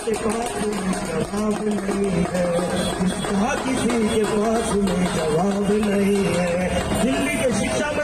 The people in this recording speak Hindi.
के पास में जवाब नहीं है, कहा किसी के पास में जवाब नहीं है। दिल्ली के शिक्षा